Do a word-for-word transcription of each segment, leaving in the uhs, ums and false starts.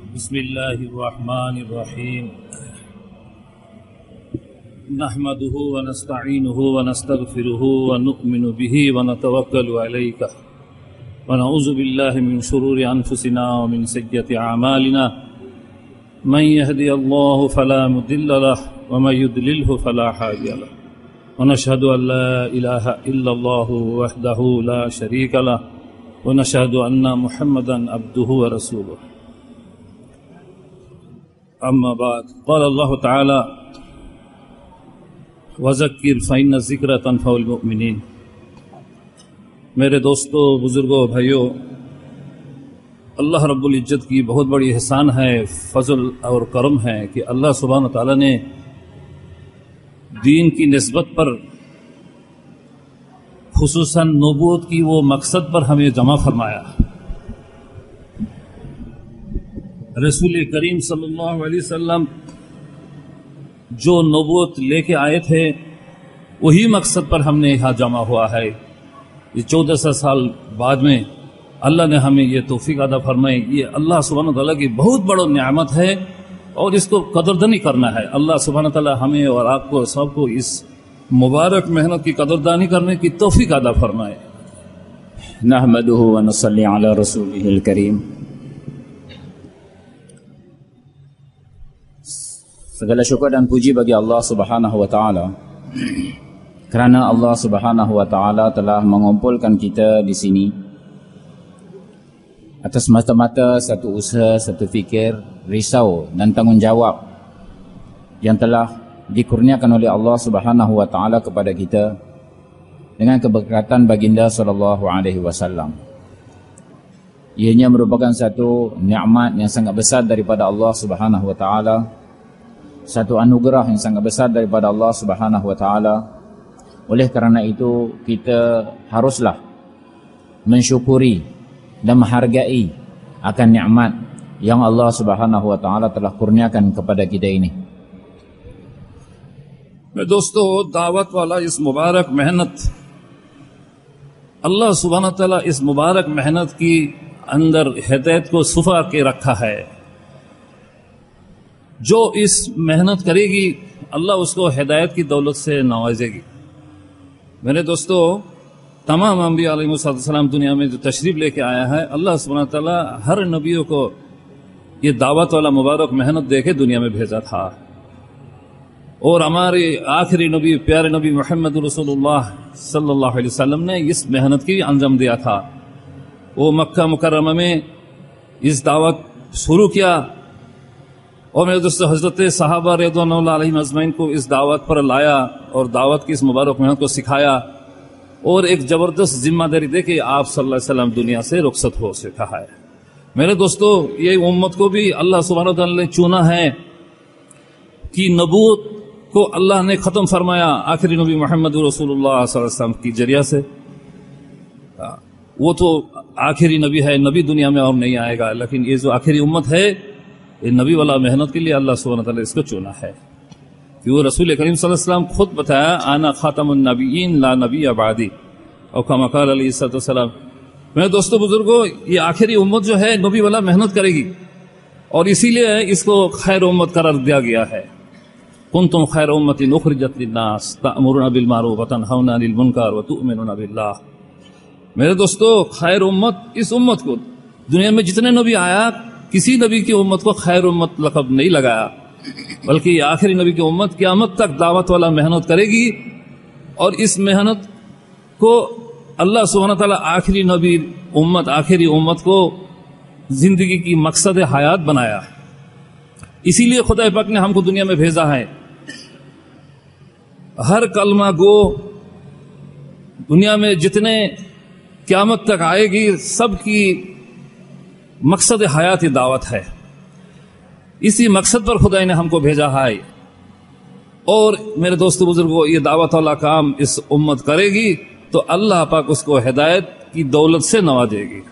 بسم الله الرحمن الرحيم نحمده ونستعينه ونستغفره ونؤمن به ونتوكل عليه ونعوذ بالله من شرور أنفسنا ومن سيئات أعمالنا من يهدي الله فلا مضل له ومن يضلل فلا هادي له ونشهد أن لا إله إلا الله وحده لا شريك له ونشهد أن محمدا عبده ورسوله أما بعد قال الله تعالى وذکر فإن الذکر تنفع المؤمنین. میرے دوستو، بزرگوں، بھائیوں، اللہ رب العزت کی بہت بڑی احسان ہے، فضل اور کرم ہے کہ اللہ سبحانہ تعالیٰ نے دین کی نسبت پر، خصوصاً نبوت کی وہ مقصد پر ہمیں جمع فرمایا. رسول کریم صلی اللہ علیہ وسلم جو نبوت لے کے آئے تھے وہی مقصد پر ہم نے یہاں جمع ہوا ہے. یہ چودہ سو سال بعد میں اللہ نے ہمیں یہ توفیق عطا فرمائی. یہ اللہ سبحانہ تعالیٰ کی بہت بڑا نعمت ہے اور اس کو قدردانی کرنا ہے. اللہ سبحانہ تعالیٰ ہمیں اور آپ کو سب کو اس مبارک محنت کی قدردانی کرنے کی توفیق عطا فرمائے. نحمده ونصلي على رسوله الكريم. Segala syukur dan puji bagi Allah Subhanahu wa taala kerana Allah Subhanahu wa taala telah mengumpulkan kita di sini atas mata-mata satu usaha, satu fikir, risau dan tanggungjawab yang telah dikurniakan oleh Allah Subhanahu wa taala kepada kita dengan keberkatan baginda sallallahu alaihi wasallam. Ianya merupakan satu nikmat yang sangat besar daripada Allah Subhanahu wa taala, satu anugerah yang sangat besar daripada Allah Subhanahu wa taala. Oleh kerana itu kita haruslah mensyukuri dan menghargai akan nikmat yang Allah Subhanahu wa taala telah kurniakan kepada kita ini. میں دوستو، دعوت والا اس مبارک محنت، اللہ سبحانہ تعالیٰ اس مبارک محنت کی اندر ہدایت کو صفا کے رکھا ہے. جو اس محنت کرے گی اللہ اس کو ہدایت کی دولت سے نوازے گی. میرے دوستو، تمام انبیاء علیہ السلام دنیا میں جو تشریف لے کے آیا ہے، اللہ سبحانہ تعالیٰ ہر نبیوں کو یہ دعوت والا مبارک محنت دے کے دنیا میں بھیجا تھا. اور ہمارے آخری نبی، پیارے نبی محمد رسول اللہ صلی اللہ علیہ وسلم نے اس محنت کی انجام دیا تھا. وہ مکہ مکرمہ میں اس دعوت شروع کیا اور میرے دوستو حضرت صحابہ رضوان اللہ علیہم اجمعین کو اس دعوت پر لایا اور دعوت کی اس مبارک محنت کو سکھایا اور ایک زبردست ذمہ داری دے کے آپ صلی اللہ علیہ وسلم دنیا سے رخصت ہو سکا ہے. میرے دوستو، یہ امت کو بھی اللہ سبحانہ وتعالی نے چنا ہے کہ نبوت کو اللہ نے ختم فرمایا آخری نبی محمد رسول اللہ صلی اللہ علیہ وسلم کی ذریعہ سے. وہ تو آخری نبی ہے، نبی دنیا میں اور نہیں آئے گا، لیکن یہ جو آخری امت ہے یہ نبی والا محنت کے لیے اللہ سبحانہ تعالیٰ اس کو چنا ہے. کہ وہ رسول کریم صلی اللہ علیہ وسلم خود بتایا، آنا خاتم النبیین لا نبی بعدی، اور کما قال علیہ الصلوۃ والسلام. میرے دوستو بزرگوں، یہ آخری امت جو ہے نبی والا محنت کرے گی اور اسی لیے اس کو خیر امت قرار دیا گیا ہے. کنتم خیر امت اخرجت للناس تأمرون بالمعروف وتنہون عن المنکر وتؤمنون باللہ. میرے دوستو، خیر امت، اس امت کو دنیا میں جتنے نبی آیا کسی نبی کی امت کو خیر امت لقب نہیں لگایا، بلکہ یہ آخری نبی کی امت قیامت تک دعوت والا محنت کرے گی. اور اس محنت کو اللہ سبحانہ تعالیٰ آخری نبی امت، آخری امت کو زندگی کی مقصد حیات بنایا. اسی لیے خدا پاک نے ہم کو دنیا میں بھیجا ہے. ہر کلمہ گو دنیا میں جتنے قیامت تک آئے گی سب کی مقصد حیات دعوت ہے. اسی مقصد پر خدا نے ہم کو بھیجا ہے. اور میرے دوستو بزرگوں، یہ دعوت والا کام اس امت کرے گی تو اللہ پاک اس کو ہدایت کی دولت سے نوازے گی.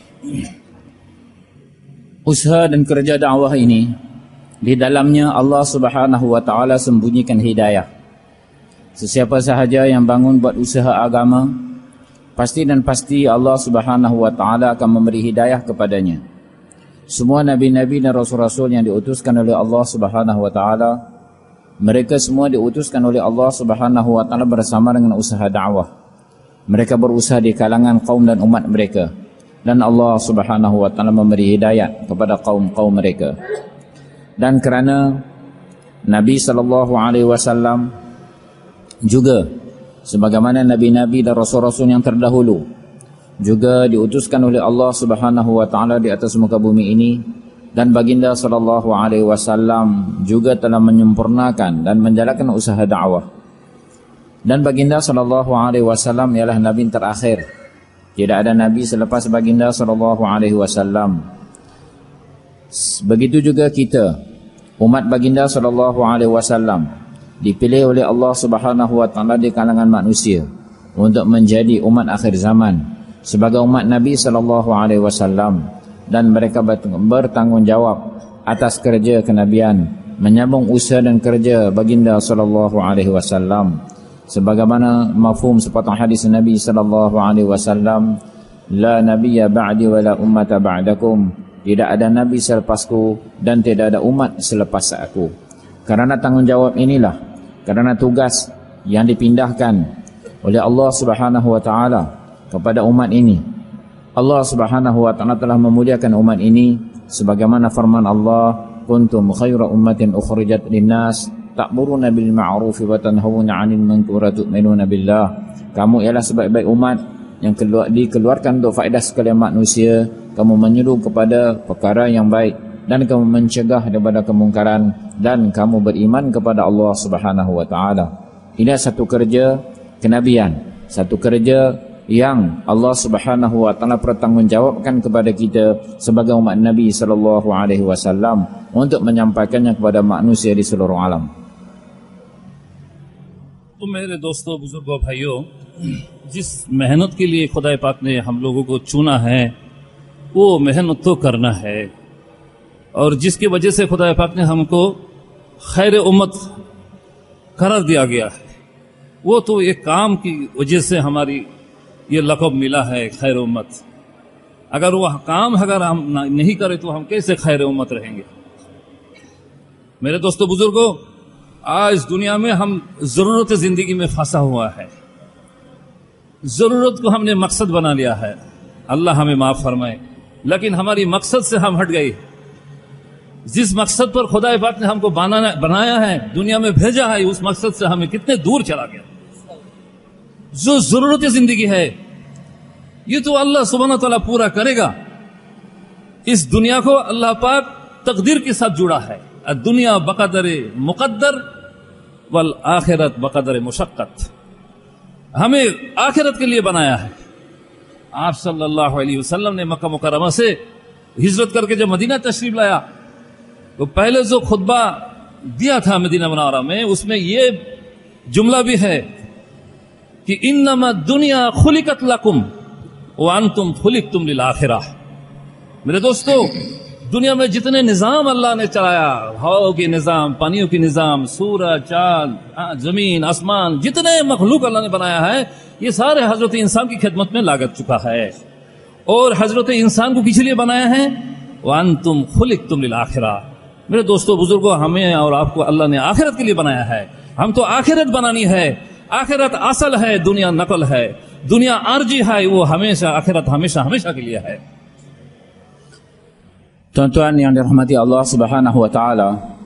Usaha dan kerja dakwah ini di dalamnya Allah Subhanahu wa taala sembunyikan hidayah. Sesiapa sahaja yang bangun buat usaha agama, pasti dan pasti Allah Subhanahu wa taala akan memberi hidayah kepadanya. semua nabi-nabi dan rasul-rasul yang diutuskan oleh Allah Subhanahu wa taala, mereka semua diutuskan oleh Allah Subhanahu wa taala bersama dengan usaha dakwah. Mereka berusaha di kalangan kaum dan umat mereka, dan Allah Subhanahu wa taala memberi hidayat kepada kaum-kaum mereka. Dan kerana Nabi sallallahu alaihi wasallam juga sebagaimana nabi-nabi dan rasul-rasul yang terdahulu juga diutuskan oleh Allah Subhanahu wa taala di atas muka bumi ini, dan baginda sallallahu alaihi wasallam juga telah menyempurnakan dan menjalankan usaha dakwah. Dan baginda sallallahu alaihi wasallam ialah nabi terakhir. Tidak ada nabi selepas baginda sallallahu alaihi wasallam. Begitu juga kita, umat baginda sallallahu alaihi wasallam, dipilih oleh Allah Subhanahu wa taala di kalangan manusia untuk menjadi umat akhir zaman sebagai umat Nabi sallallahu alaihi wasallam, dan mereka bertanggungjawab atas kerja kenabian, menyambung usaha dan kerja baginda sallallahu alaihi wasallam. Sebagaimana mafhum sepatah hadis Nabi sallallahu alaihi wasallam, la nabiyya ba'di wa la ummata ba'dakum. Tidak ada nabi selepasku dan tidak ada umat selepas aku. Karena tanggungjawab inilah, karena tugas yang dipindahkan oleh Allah Subhanahu wa taala kepada umat ini, Allah Subhanahu wa taala telah memuliakan umat ini sebagaimana firman Allah, kuntum khaira ummatin ukhrijat linnas ta'muruna bil ma'ruf wa tanhauna 'anil munkar wa tu'minuna billah. Kamu ialah sebaik-baik umat yang keluar, dikeluarkan untuk faedah sekalian manusia. Kamu menyeru kepada perkara yang baik dan kamu mencegah daripada kemungkaran, dan kamu beriman kepada Allah Subhanahu wa taala. Ini satu kerja kenabian, satu kerja yang Allah Subhanahu wa taala pertanggungjawabkan kepada kita sebagai umat Nabi sallallahu alaihi wasallam untuk menyampaikannya kepada manusia di seluruh alam. तो मेरे दोस्तों, बुजुर्गों, भाइयों, जिस मेहनत के लिए खुदा पाक ने हम लोगों को चुना है, वो मेहनत तो करना है। और जिसकी वजह से खुदा पाक ने हमको खैर उम्मत करार दिया गया है, वो तो एक काम की वजह से हमारी ये लक़ब मिला है खैर उम्मत। अगर वह काम अगर हम नहीं करें तो हम कैसे खैर उम्मत रहेंगे। मेरे दोस्तों, बुजुर्गों, आज दुनिया में हम जरूरत जिंदगी में फंसा हुआ है। जरूरत को हमने मकसद बना लिया है। अल्लाह हमें माफ फरमाए, लेकिन हमारी मकसद से हम हट गए। जिस मकसद पर खुदा पाक ने हमको बनाना बनाया है, दुनिया में भेजा है, उस मकसद से हमें कितने दूर चला गया। जो जरूरत जिंदगी है, ये तो अल्लाह सुब्हानहू व तआला पूरा करेगा। इस दुनिया को अल्लाह पाक तकदीर के साथ जुड़ा है। दुनिया बकदर मुकद्दर वल आखिरत बकदर मुशक्कत। हमें आखिरत के लिए बनाया है। आप सल्लल्लाहु अलैहि वसल्लम ने मक्का मुकर्रमा से हिजरत करके जब मदीना तशरीफ लाया, तो पहले जो खुतबा दिया था मदीना मुनव्वरा में, उसमें ये जुमला भी है कि इन्नमा दुनिया खुलिकत लकुम व अंतुम खुलिकतुम लिल आखिरह। मेरे दोस्तों, दुनिया में जितने निजाम अल्लाह ने चलाया, हवाओं के निजाम, पानियों के निजाम, सूरज, चांद, जमीन, आसमान, जितने मखलूक अल्लाह ने बनाया है, ये सारे हजरत इंसान की खिदमत में लागत चुका है। और हजरत इंसान को किस लिए बनाया है? वअंतुम खुलिकतुम लिल आखिरह। मेरे दोस्तों, बुजुर्गों, हमें और आपको अल्लाह ने आखिरत के लिए बनाया है। हम तो आखिरत बनानी है। आखिरत असल है, दुनिया नकल है। दुनिया आरजी है, वो हमेशा, आखिरत हमेशा हमेशा के लिए है। Tuan-tuan yang dirahmati Allah Subhanahu wa taala,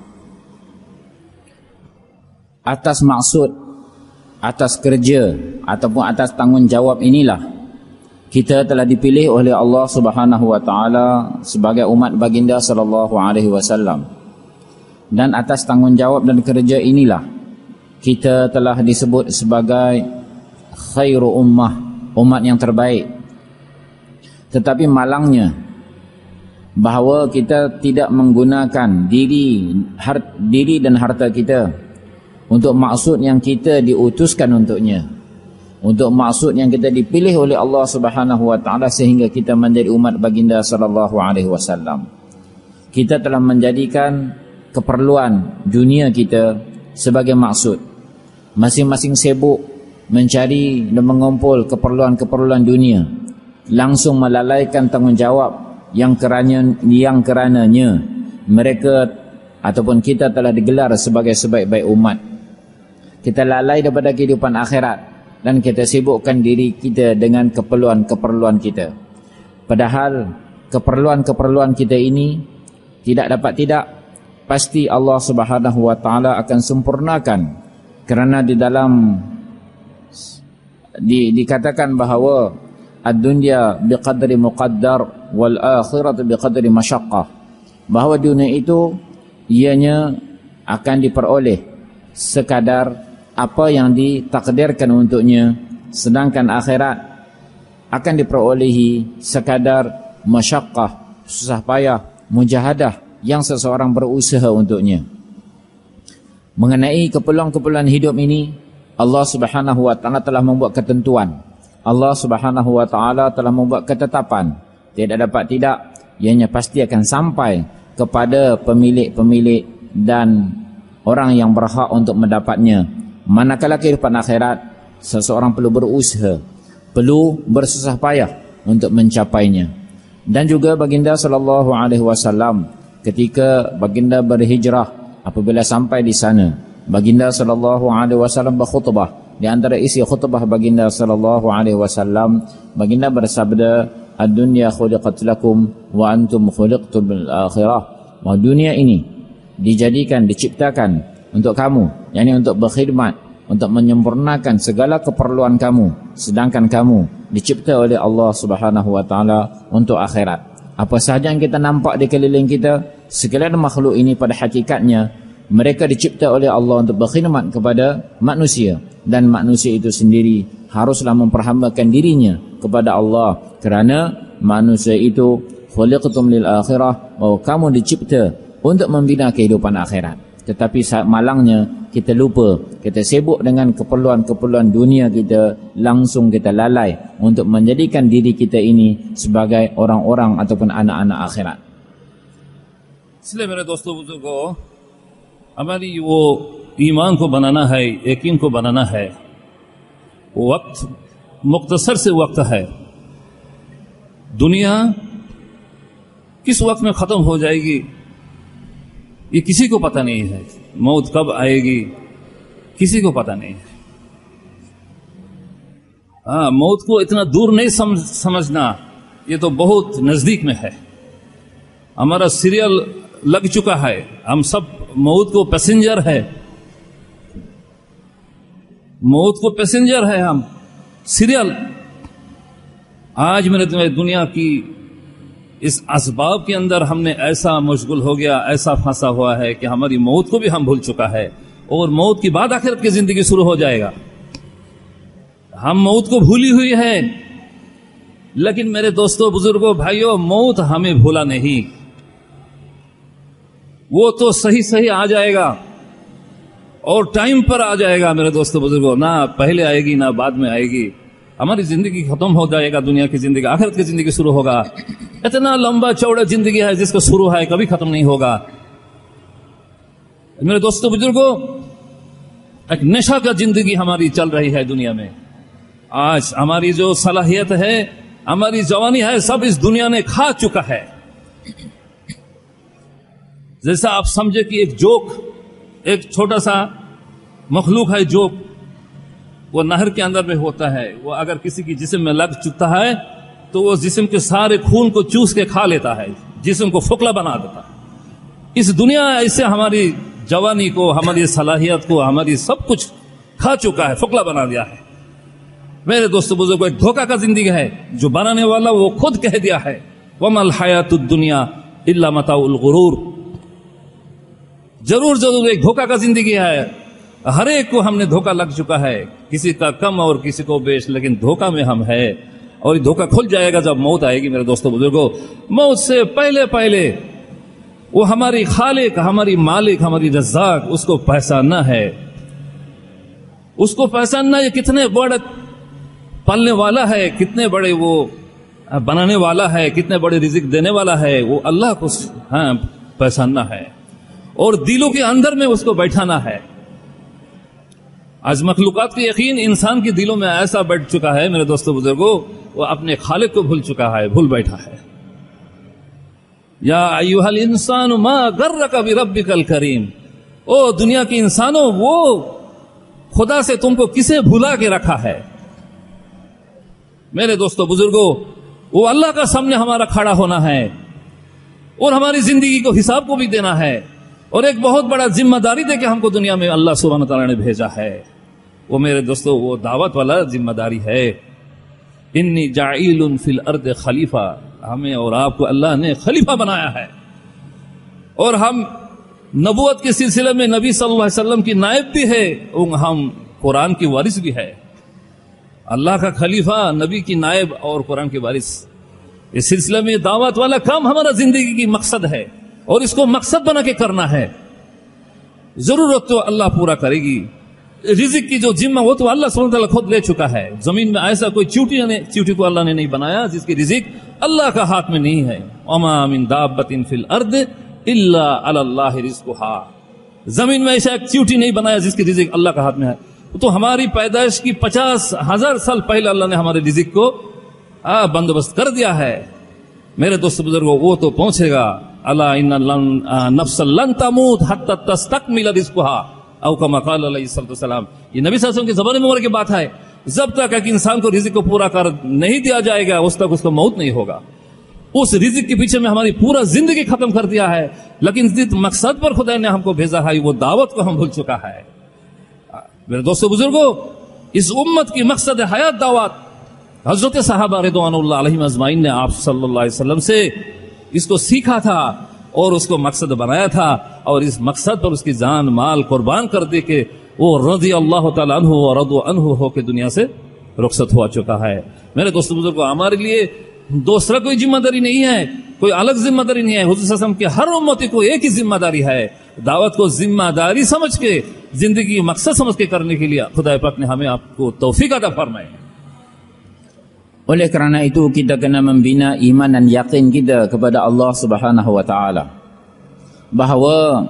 atas maksud, atas kerja ataupun atas tanggungjawab inilah kita telah dipilih oleh Allah Subhanahu wa taala sebagai umat baginda sallallahu alaihi wasallam. Dan atas tanggungjawab dan kerja inilah kita telah disebut sebagai khairu ummah, umat yang terbaik. Tetapi malangnya bahawa kita tidak menggunakan diri, hart, diri dan harta kita untuk maksud yang kita diutuskan untuknya, untuk maksud yang kita dipilih oleh Allah Subhanahu wa taala sehingga kita menjadi umat baginda sallallahu alaihi wasallam. Kita telah menjadikan keperluan dunia kita sebagai maksud. Masing-masing sibuk mencari dan mengumpul keperluan-keperluan dunia, langsung melalaikan tanggungjawab yang kerana yang kerananya mereka ataupun kita telah digelar sebagai sebaik-baik umat. Kita lalai daripada kehidupan akhirat dan kita sibukkan diri kita dengan keperluan-keperluan kita. Padahal keperluan-keperluan kita ini tidak dapat tidak pasti Allah Subhanahu wa taala akan sempurnakan, kerana di dalam di, dikatakan bahawa ad-dunya biqadri muqaddar wal akhiratu biqadri masyaqqah, bahawa dunia itu ianya akan diperoleh sekadar apa yang ditakdirkan untuknya, sedangkan akhirat akan diperolehi sekadar masyaqqah, susah payah, mujahadah yang seseorang berusaha untuknya. Mengenai keperluan-keperluan hidup ini, Allah Subhanahu wa taala telah membuat ketentuan. Allah Subhanahu wa taala telah membuat ketetapan. Tidak dapat tidak, ianya pasti akan sampai kepada pemilik-pemilik dan orang yang berhak untuk mendapatnya. Manakala kehidupan akhirat, seseorang perlu berusaha, perlu bersusah payah untuk mencapainya. Dan juga baginda sallallahu alaihi wasallam ketika baginda berhijrah, apabila sampai di sana, baginda sallallahu alaihi wasallam berkhutbah. Di antara isi khutbah baginda sallallahu alaihi wasallam, baginda bersabda, "Ad-dunya khuliqat lakum wa antum khuliqtum bil akhirah." Bahwa dunia ini dijadikan, diciptakan untuk kamu, yakni untuk berkhidmat, untuk menyempurnakan segala keperluan kamu, sedangkan kamu dicipta oleh Allah Subhanahu wa taala untuk akhirat. Apa sahaja yang kita nampak di keliling kita, sekalian makhluk ini pada hakikatnya mereka dicipta oleh Allah untuk berkhidmat kepada manusia, dan manusia itu sendiri haruslah memperhambakan dirinya kepada Allah, kerana manusia itu khuliqtum lil akhirah, bahwa kamu dicipta untuk membina kehidupan akhirat. Tetapi saat malangnya kita lupa, kita sibuk dengan keperluan-keperluan dunia kita, langsung kita lalai untuk menjadikan diri kita ini sebagai orang-orang ataupun anak-anak akhirat. इसलिए मेरे दोस्तों बुजुर्गों, हमारी वो ईमान को बनाना है, यकीन को बनाना है, वक्त मुख्तसर से वक्त है। दुनिया किस वक्त में खत्म हो जाएगी ये किसी को पता नहीं है। मौत कब आएगी किसी को पता नहीं है। हाँ, मौत को इतना दूर नहीं समझ, समझना, ये तो बहुत नजदीक में है। हमारा सीरियल लग चुका है, हम सब मौत को पैसेंजर है, मौत को पैसेंजर है हम, सीरियल। आज मैंने तुम्हें दुनिया की इस असबाब के अंदर हमने ऐसा मशगूल हो गया, ऐसा फंसा हुआ है कि हमारी मौत को भी हम भूल चुका है, और मौत की बाद आखिरत की जिंदगी शुरू हो जाएगा। हम मौत को भूली हुई है, लेकिन मेरे दोस्तों, बुजुर्गों, भाइयों, मौत हमें भूला नहीं। वो तो सही सही आ जाएगा और टाइम पर आ जाएगा मेरे दोस्तों बुजुर्गों, ना पहले आएगी ना बाद में आएगी। हमारी जिंदगी खत्म हो जाएगा, दुनिया की जिंदगी, आखिरत की जिंदगी शुरू होगा। इतना लंबा चौड़ा जिंदगी है जिसका शुरू है कभी खत्म नहीं होगा। मेरे दोस्तों बुजुर्गों, एक नशा का जिंदगी हमारी चल रही है दुनिया में। आज हमारी जो सलाहियत है, हमारी जवानी है, सब इस दुनिया ने खा चुका है। जैसा आप समझे कि एक जोक, एक छोटा सा मखलूक है जोक, वो नहर के अंदर में होता है। वो अगर किसी की जिस्म में लग चुका है तो वो जिस्म के सारे खून को चूस के खा लेता है, जिस्म को फोकला बना देता है। इस दुनिया ऐसे हमारी जवानी को, हमारी सलाहियत को, हमारी सब कुछ खा चुका है, फोकला बना दिया है। मेरे दोस्तों बुजुर्गों, एक धोखा का जिंदगी है, जो बनाने वाला वो खुद कह दिया है, वमल हयातुद दुनिया इल्ला मताउल गुरूर। जरूर जरूर एक धोखा का जिंदगी है, हर एक को हमने धोखा लग चुका है, किसी का कम और किसी को बेश, लेकिन धोखा में हम है। और ये धोखा खुल जाएगा जब मौत आएगी मेरे दोस्तों बुजुर्गों। मौत से पहले पहले वो हमारी खालिक, हमारी मालिक, हमारी रज़्ज़ाक, उसको पहचानना है। उसको पहचानना ये कितने बड़े पालने वाला है, कितने बड़े वो बनाने वाला है, कितने बड़े रिज़्क़ देने वाला है, वो अल्लाह को हाँ पहचानना है और दिलों के अंदर में उसको बैठाना है। आज मखलूकात के यकीन इंसान के दिलों में ऐसा बैठ चुका है मेरे दोस्तों बुजुर्गों, वो अपने खालिक को भूल चुका है, भूल बैठा है। या अय्युहल इंसानु मा गर्रका बिरब्बिकल करीम, ओ दुनिया के इंसानों, वो खुदा से तुमको किसे भुला के रखा है। मेरे दोस्तों बुजुर्गों, वो अल्लाह का सामने हमारा खड़ा होना है और हमारी जिंदगी को हिसाब को भी देना है, और एक बहुत बड़ा जिम्मेदारी दे के हमको दुनिया में अल्लाह सुब्हानहू तआला ने भेजा है। वो मेरे दोस्तों वो दावत वाला जिम्मेदारी है। इन्नी जाइलुन फिल अर्द खलीफा, हमें और आपको अल्लाह ने खलीफा बनाया है, और हम नबूवत के सिलसिले में नबी सल्लल्लाहु अलैहि वसल्लम की नायब भी है, और हम कुरान की वारिस भी है। अल्लाह का खलीफा, नबी की नायब और कुरान की वारिस, इस सिलसिले में दावत वाला काम हमारा जिंदगी की मकसद है, और इसको मकसद बना के करना है। जरूरत तो अल्लाह पूरा करेगी, रिज़िक की जो जिम्मा वो तो अल्लाह सुब्हानहू तआला खुद ले चुका है। जमीन में ऐसा कोई चींटी ने चींटी को अल्लाह ने नहीं बनाया जिसकी रिज़िक अल्लाह का हाथ में नहीं है। वमा मिन दाब्बतिन फिल अर्द इल्ला अलल्लाहि रिज़्कुहा, जमीन में ऐसा एक चींटी नहीं बनाया जिसकी रिज़िक अल्लाह का हाथ में है। तो हमारी पैदाइश की पचास हजार साल पहले अल्लाह ने हमारे रिज़िक को बंदोबस्त कर दिया है। मेरे दोस्त बुजुर्गों, वो तो पहुंचेगा। अला इन्ना नफ्सन लन तमूत हत्ता तस्तकमिल रिज़्कुहा औ कमा क़ाल अलैहि सलाम। ये नबी सल्लल्लाहु अलैहि वसल्लम के ज़माने में उम्र की बात है। जब तक एक इंसान को रिज़िक को पूरा कर नहीं दिया जाएगा, उस तक उसको मौत नहीं होगा। उस रिज़िक के पीछे में हमारी पूरा जिंदगी खत्म कर दिया है, लेकिन जिस मकसद पर खुदा ने हमको भेजा है वो दावत को हम भूल चुका है। मेरे दोस्तों बुजुर्गों, इस उम्मत की मकसद हयात दावत। हजरत सहाबा रिदवानुल्लाह अलैहिम अजमाइन ने आप सल्लल्लाहु अलैहि वसल्लम से इसको सीखा था और उसको मकसद बनाया था, और इस मकसद पर उसकी जान माल कुर्बान कर दे के वो रज़ी अल्लाह तआला अन्हु व रदू अन्हु होकर दुनिया से रुखसत हो चुका है। मेरे दोस्तों बुजुर्गों, हमारे लिए दूसरा कोई जिम्मेदारी नहीं है, कोई अलग जिम्मेदारी नहीं है। हुज़ूर सल्लल्लाहु अलैहि वसल्लम के हर उम्मती को एक ही जिम्मेदारी है, दावत को जिम्मेदारी समझ के, जिंदगी मकसद समझ के करने के लिए खुदा पाक ने हमें आपको तौफीक अता फरमाए। Oleh kerana itu kita kena membina iman dan yakin kita kepada Allah Subhanahu wa taala, bahawa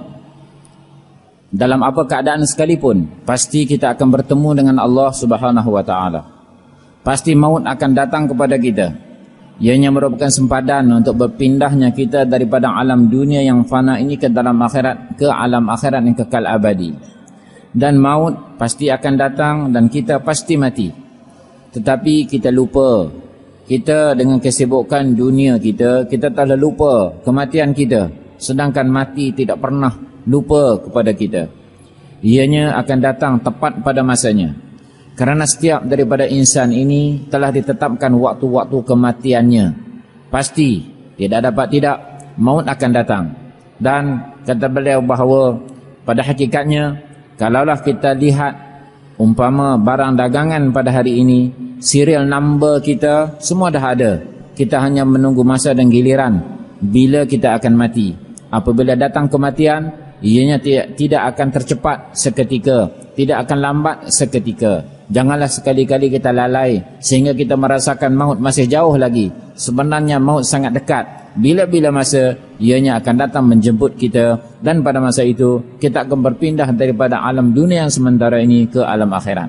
dalam apa keadaan sekalipun pasti kita akan bertemu dengan Allah Subhanahu wa taala. Pasti maut akan datang kepada kita. Ianya merupakan sempadan untuk berpindahnya kita daripada alam dunia yang fana ini ke dalam akhirat, ke alam akhirat yang kekal abadi. Dan maut pasti akan datang dan kita pasti mati. Tetapi kita lupa, kita dengan kesibukan dunia kita, kita telah lupa kematian kita, sedangkan mati tidak pernah lupa kepada kita. Ianya akan datang tepat pada masanya, kerana setiap daripada insan ini telah ditetapkan waktu-waktu kematiannya. Pasti, tidak dapat tidak, maut akan datang. Dan kata beliau bahawa pada hakikatnya, kalaulah kita lihat umpama barang dagangan pada hari ini, serial number kita semua dah ada. Kita hanya menunggu masa dan giliran bila kita akan mati. Apabila datang kematian, ianya tidak, tidak akan tercepat seketika, tidak akan lambat seketika. Janganlah sekali-kali kita lalai sehingga kita merasakan maut masih jauh lagi. Sebenarnya maut sangat dekat. Bila-bila masa ianya akan datang menjemput kita, dan pada masa itu kita akan berpindah daripada alam dunia yang sementara ini ke alam akhirat.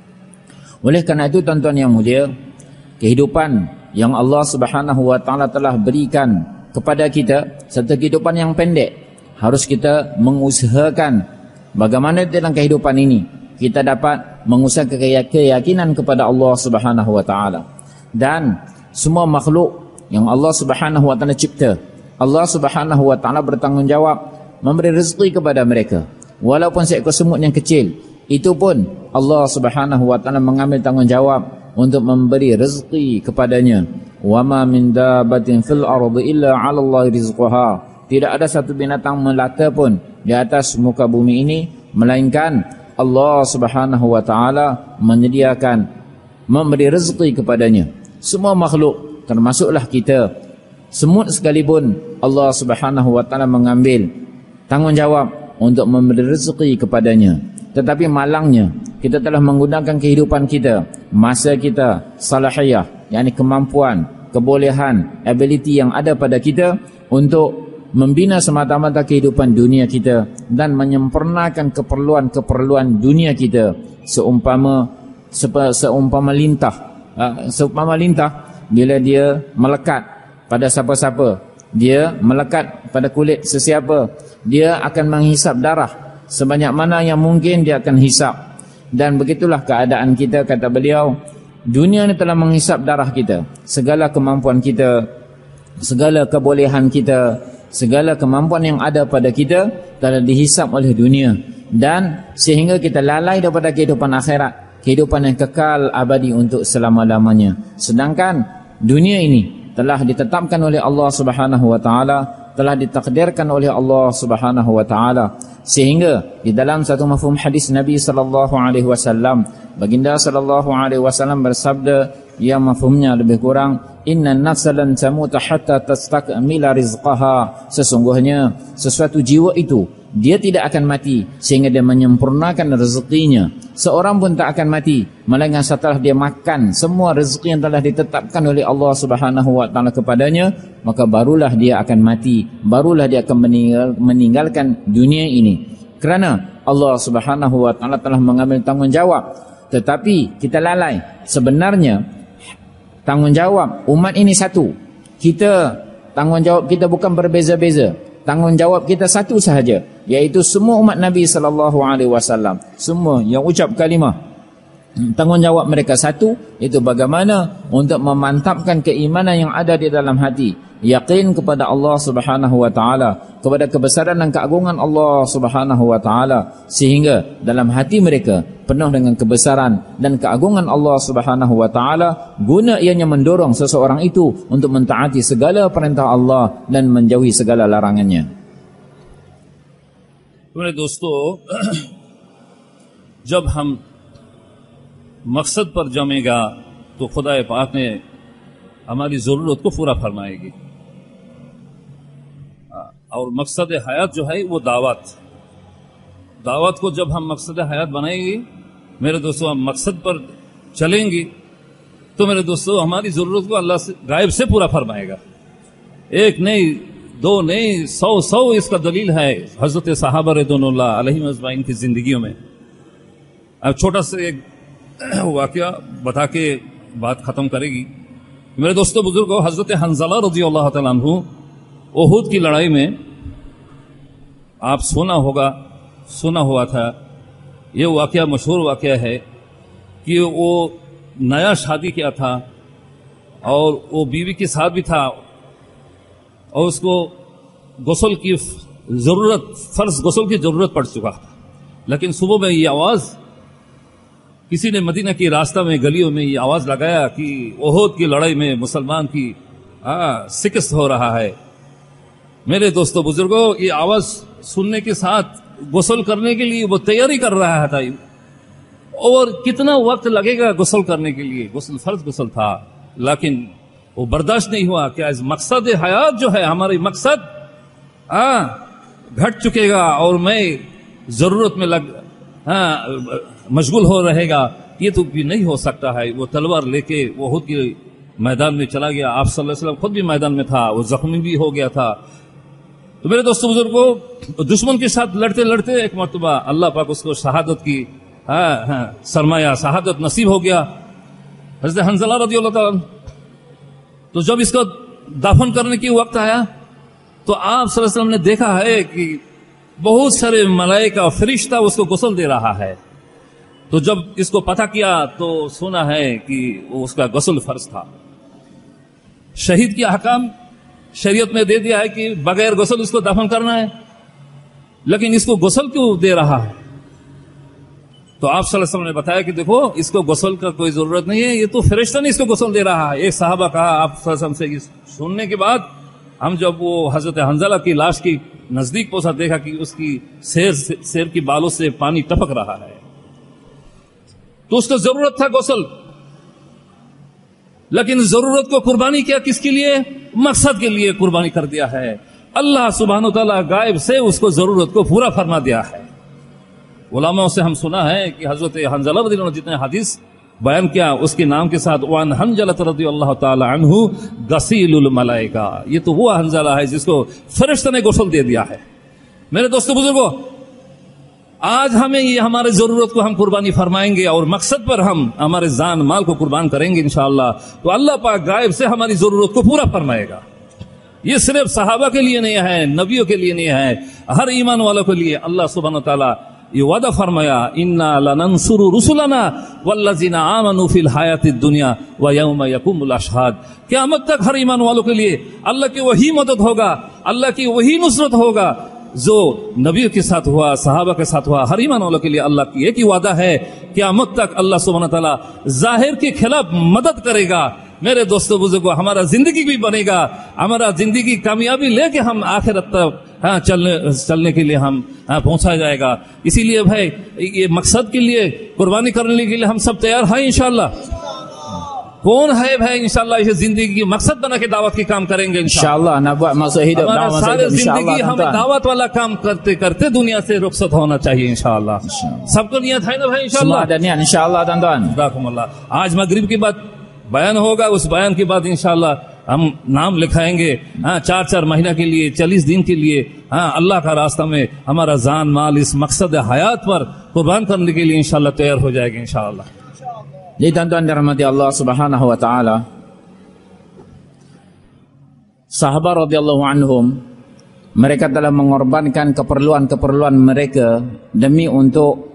Oleh kerana itu tuan-tuan yang mulia, kehidupan yang Allah Subhanahu wa taala telah berikan kepada kita satu kehidupan yang pendek, harus kita mengusahakan bagaimana dalam kehidupan ini kita dapat mengusahakan keyakinan kepada Allah Subhanahu wa taala. Dan semua makhluk yang Allah Subhanahu wa taala cipta, Allah Subhanahu wa taala bertanggungjawab memberi rezeki kepada mereka. Walaupun seekor semut yang kecil, itu pun Allah Subhanahu wa taala mengambil tanggungjawab untuk memberi rezeki kepadanya. Wa ma min dabbatin fil ardi illa 'ala Allahi rizquha. Tidak ada satu binatang melata pun di atas muka bumi ini melainkan Allah Subhanahu wa taala menyediakan, memberi rezeki kepadanya. Semua makhluk, termasuklah kita, semut sekalipun Allah Subhanahu wa taala mengambil tanggungjawab untuk memberi rezeki kepadanya. Tetapi malangnya, kita telah menggunakan kehidupan kita, masa kita, salahiyah, yakni kemampuan, kebolehan, ability yang ada pada kita untuk membina semata-mata kehidupan dunia kita dan menyempurnakan keperluan-keperluan dunia kita. Seumpama seumpama lintah, seumpama lintah bila dia melekat pada siapa-siapa, dia melekat pada kulit sesiapa, dia akan menghisap darah sebanyak mana yang mungkin dia akan hisap. Dan begitulah keadaan kita, kata beliau. Dunia ni telah menghisap darah kita, segala kemampuan kita, segala kebolehan kita, segala kemampuan yang ada pada kita telah dihisap oleh dunia. Dan sehingga kita lalai daripada kehidupan akhirat, kehidupan yang kekal abadi untuk selama-lamanya. Sedangkan dunia ini telah ditetapkan oleh Allah Subhanahu wa taala, telah ditakdirkan oleh Allah Subhanahu wa taala. Sehingga di dalam satu mafhum hadis Nabi sallallahu alaihi wasallam, baginda sallallahu alaihi wasallam bersabda yang mafhumnya lebih kurang, inna nafsa lan tamuta hatta tastakmila rizqaha, sesungguhnya sesuatu jiwa itu dia tidak akan mati sehingga dia menyempurnakan rezekinya. Seorang pun tak akan mati melainkan setelah dia makan semua rezeki yang telah ditetapkan oleh Allah Subhanahu wa taala kepadanya, maka barulah dia akan mati, barulah dia akan meninggal, meninggalkan dunia ini. Kerana Allah Subhanahu wa taala telah mengambil tanggungjawab, tetapi kita lalai. Sebenarnya tanggungjawab umat ini satu. Kita, tanggungjawab kita bukan berbeza-beza. Tanggungjawab kita satu sahaja, yaitu semua umat Nabi sallallahu alaihi wasallam, semua yang ucap kalimah, tanggungjawab mereka satu, itu bagaimana untuk memantapkan keimanan yang ada di dalam hati, yakin kepada Allah Subhanahu wa taala, kepada kebesaran dan keagungan Allah Subhanahu wa taala, sehingga dalam hati mereka penuh dengan kebesaran dan keagungan Allah Subhanahu wa taala, guna ianya mendorong seseorang itu untuk mentaati segala perintah Allah dan menjauhi segala larangannya. मेरे दोस्तों, जब हम मकसद पर जमेगा तो खुदा पाक ने हमारी ज़रूरत को पूरा फरमाएगी। और मकसद हयात जो है वो दावत दावत को जब हम मकसद हयात बनाएंगे, मेरे दोस्तों, हम मकसद पर चलेंगे, तो मेरे दोस्तों हमारी ज़रूरत को अल्लाह से गायब से पूरा फरमाएगा। एक नहीं, दो नहीं, सौ सौ इसका दलील है हजरत साहबा रिदवानुल्लाह अलैहिम अजमाइन की जिंदगियों में। अब छोटा सा एक वाकया बता के बात खत्म करेगी। मेरे दोस्तों बुजुर्गों, हजरत हंज़ला रज़ियल्लाहु तआला अन्हु ओहुद की लड़ाई में, आप सुना होगा, सुना हुआ था, ये वाकया मशहूर वाकया है कि वो नया शादी किया था और वो बीवी के साथ भी था और उसको गुस्ल की जरूरत, फर्ज गुस्ल की जरूरत पड़ चुका था। लेकिन सुबह में ये आवाज, किसी ने मदीना की रास्ता में गलियों में ये आवाज लगाया कि ओहुद की लड़ाई में मुसलमान की हाँ शिकस्त हो रहा है। मेरे दोस्तों बुजुर्गों, ये आवाज सुनने के साथ गुस्ल करने के लिए वो तैयारी कर रहा था। और कितना वक्त लगेगा गुस्ल करने के लिए, गुस्ल फर्ज गुस्ल था, लेकिन वो बर्दाश्त नहीं हुआ। क्या इस मकसद हयात जो है, हमारी मकसद आ, घट चुकेगा और मैं जरूरत में लग हाँ मशगूल हो रहेगा, ये तो भी नहीं हो सकता है। वो तलवार लेके वो खुद के मैदान में चला गया। आप सल्लल्लाहु अलैहि वसल्लम खुद भी मैदान में था, वो जख्मी भी हो गया था। तो मेरे दोस्तों बुजुर्गों, दुश्मन के साथ लड़ते लड़ते एक मरतबा अल्लाह पाक उसको शहादत की हाँ हाँ सरमाया शहादत नसीब हो गया। हज़रत हंज़ला रज़ियल्लाहु ताला, तो जब इसको दफन करने की वक्त आया तो आप सल्लल्लाहु अलैहि वसल्लम ने देखा है कि बहुत सारे मलाइका फरिश्ता उसको गुस्ल दे रहा है। तो जब इसको पता किया तो सुना है कि वो उसका गुस्ल फर्ज था। शहीद की अहकाम शरीयत में दे दिया है कि बगैर गुस्ल इसको दफन करना है, लेकिन इसको गुस्ल क्यों दे रहा है? तो आप सल्लल्लाहु अलैहि वसल्लम ने बताया कि देखो, इसको गुस्ल का कोई जरूरत नहीं है, ये तो फरिश्ता ने इसको गुस्ल दे रहा है। एक साहबा कहा आप सल्लल्लाहु अलैहि वसल्लम से सुनने के बाद हम जब वो हजरत हंज़ला की लाश की नजदीक पहुंचा, देखा कि उसकी शेर शेर की बालों से पानी टपक रहा है। तो उसको जरूरत था गुस्ल, लेकिन जरूरत को कुर्बानी किया किसके लिए? मकसद के लिए कुर्बानी कर दिया है। अल्लाह सुब्हानहू तआला गायब से उसको जरूरत को पूरा फरमा दिया है। उलमाओं से हम सुना है कि हजरत हंज़ला रज़ियल्लाहु अन्हु जितने हदीस बयान किया, उसके नाम के साथ वान हंज़ला रज़ियल्लाहु ताला अन्हु गसीलुल मलाइका, ये तो वो हंज़ला है जिसको फरिश्ता ने गुस्ल दे दिया है। मेरे दोस्तों बुजुर्गों, आज हमें ये हमारे जरूरत को हम कुर्बानी फरमाएंगे और मकसद पर हम हमारे जान माल को कुर्बान करेंगे इंशाअल्लाह, तो अल्लाह पाक गायब से हमारी जरूरत को पूरा फरमाएगा। ये सिर्फ सहाबा के लिए नहीं है, नबियों के लिए नहीं है, हर ईमान वालों के लिए अल्लाह सुब्हानहू व तआला ये वादा फरमाया, इन्ना लनंसुरु रुसुलना वल्लज़ीना आमनू फिल हायातिद दुनिया व यौम यकुमुल अशहाद। क़यामत तक हर ईमान वालों के लिए अल्लाह की वही मदद होगा, अल्लाह की वही नुसरत होगा जो नबियों के साथ हुआ, सहाबा के साथ हुआ। हर ईमान वालों के लिए अल्लाह की एक ही वादा है, क़यामत तक अल्लाह सुब्हानहू व तआला जाहिर के खिलाफ मदद करेगा। मेरे दोस्तों बुजुर्गों, हमारा जिंदगी भी बनेगा, हमारा जिंदगी कामयाबी लेके हम आखिरत तक हाँ चलने चलने के लिए हम हाँ पहुंचा जाएगा। इसीलिए भाई ये मकसद के लिए कुर्बानी करने के लिए हम सब तैयार हैं इंशाअल्लाह। कौन है भाई इंशाअल्लाह इस जिंदगी की मकसद बना के दावत की काम करेंगे इंशाअल्लाह। हमारा सारे जिंदगी हम दावत वाला काम करते करते दुनिया से रुखसत होना चाहिए इंशाअल्लाह। सबको नियत है ना भाई इंशाअल्लाह इंशाअल्लाह। आज मगरिब के बाद बयान होगा, उस बयान के बाद इंशाअल्लाह हम नाम लिखाएंगे हाँ चार चार महीना के लिए, चालीस दिन के लिए हाँ अल्लाह का रास्ता में हमारा जान माल इस मकसद हयात पर कुर्बान करने के लिए इंशाअल्लाह तैयार हो जाएगा इंशाअल्लाह। Jadi tuan-tuan dirahmati Allah Subhanahu wa taala, sahabat radhiyallahu anhum mereka telah mengorbankan keperluan-keperluan mereka demi untuk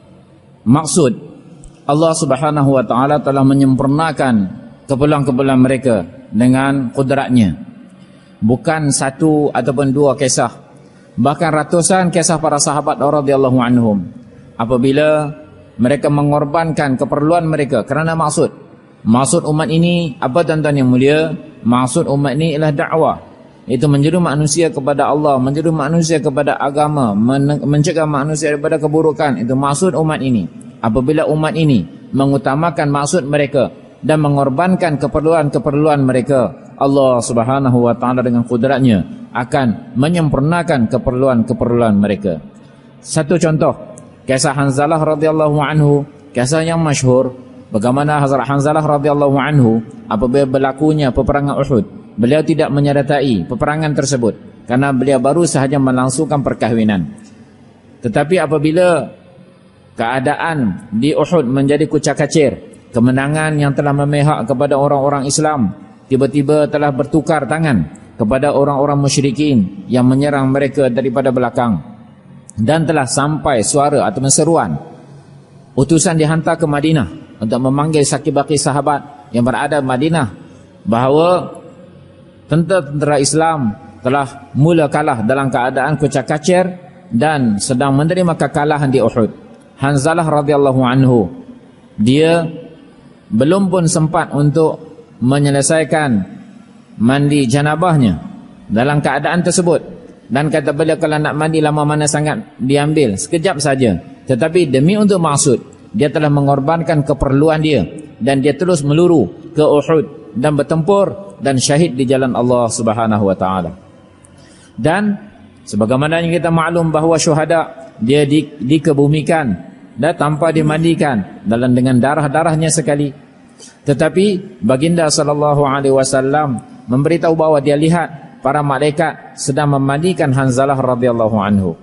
maksud Allah Subhanahu wa taala telah menyempurnakan keperluan-keperluan mereka dengan kudratnya. Bukan satu ataupun dua kisah, bahkan ratusan kisah para sahabat radhiyallahu anhum apabila mereka mengorbankan keperluan mereka kerana maksud. Maksud umat ini apa tuan-tuan yang mulia? Maksud umat ini ialah dakwah. Itu menjeru manusia kepada Allah, menjeru manusia kepada agama, mencegah manusia daripada keburukan. Itu maksud umat ini. Apabila umat ini mengutamakan maksud mereka dan mengorbankan keperluan-keperluan mereka, Allah Subhanahu wa taala dengan kudratnya akan menyempurnakan keperluan-keperluan mereka. Satu contoh, kisah Hanzalah radhiyallahu anhu, kisah yang masyhur bagaimana Hazrat Hanzalah radhiyallahu anhu apabila berlakunya peperangan Uhud, beliau tidak menyertai peperangan tersebut karena beliau baru sahaja melangsungkan perkahwinan. Tetapi apabila keadaan di Uhud menjadi kucak-kacir, kemenangan yang telah memihak kepada orang-orang Islam tiba-tiba telah bertukar tangan kepada orang-orang musyrikin yang menyerang mereka daripada belakang, dan telah sampai suara atau seruan utusan dihantar ke Madinah untuk memanggil sakibaki sahabat yang berada di Madinah bahawa tentera-tentera Islam telah mula kalah dalam keadaan kucak-kacir dan sedang menerima kekalahan di Uhud. Hanzalah radhiyallahu anhu, dia belum pun sempat untuk menyelesaikan mandi janabahnya dalam keadaan tersebut, dan kata beliau kalau nak mandi lama mana sangat diambil sekejap saja, tetapi demi untuk maksud dia telah mengorbankan keperluan dia dan dia terus meluru ke Uhud dan bertempur dan syahid di jalan Allah Subhanahu wa taala. Dan sebagaimana yang kita maklum bahawa syuhada dia di, dikebumikan dan tanpa dimandikan dalam dengan darah-darahnya sekali. Tetapi baginda sallallahu alaihi wasallam memberitahu bahawa dia lihat para malaikat sedang memandikan Hanzalah radhiyallahu anhu.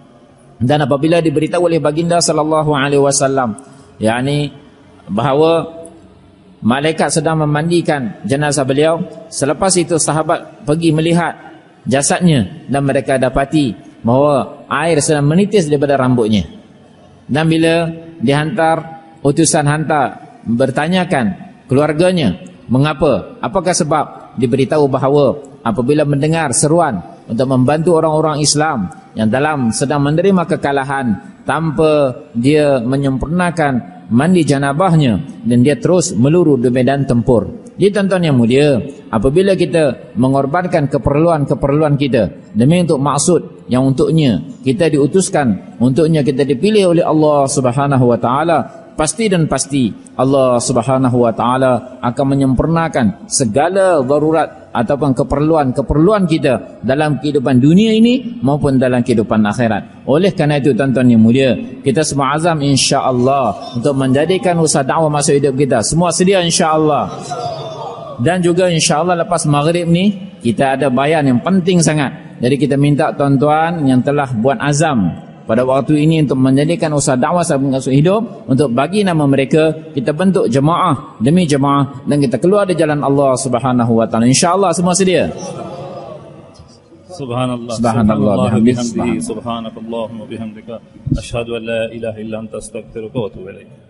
Dan apabila diberitahu oleh baginda sallallahu alaihi wasallam, yakni bahawa malaikat sedang memandikan jenazah beliau, selepas itu sahabat pergi melihat jasadnya dan mereka dapati bahawa air sedang menitis daripada rambutnya. Dan bila dihantar utusan hantar bertanyakan keluarganya mengapa, apakah sebab, diberitahu bahawa apabila mendengar seruan untuk membantu orang-orang Islam yang dalam sedang menerima kekalahan tanpa dia menyempurnakan mandi janabahnya, dan dia terus meluru di medan tempur. Jadi tuan-tuan yang mulia, apabila kita mengorbankan keperluan-keperluan kita demi untuk maksud yang untuknya kita diutuskan, untuknya kita dipilih oleh Allah Subhanahu wa taala, pasti dan pasti Allah Subhanahu wa taala akan menyempurnakan segala darurat ataupun keperluan-keperluan kita dalam kehidupan dunia ini maupun dalam kehidupan akhirat. Oleh kerana itu tuan-tuan yang mulia, kita semua azam insya-Allah untuk menjadikan usaha dakwah masuk hidup kita. Semua sedia insya-Allah. Dan juga insya-Allah lepas maghrib ni kita ada bayan yang penting sangat. Jadi kita minta tuan-tuan yang telah buat azam pada waktu ini untuk menjadikan usaha dakwah sampai masuk hidup, untuk bagi nama mereka, kita bentuk jemaah demi jemaah dan kita keluar di jalan Allah Subhanahu wa taala. Insya-Allah semua sedia. Subhanallah, Subhanallah, bihamdih, bihamdihi, subhanakallahumma bihamdika, asyhadu an la ilaha illa anta astaghfiruka wa atubu ilaik.